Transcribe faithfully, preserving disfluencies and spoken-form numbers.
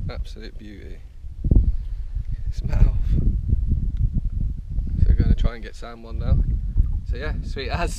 Absolute beauty. Its mouth. So we're going to try and get Sam one now. So yeah, sweet as.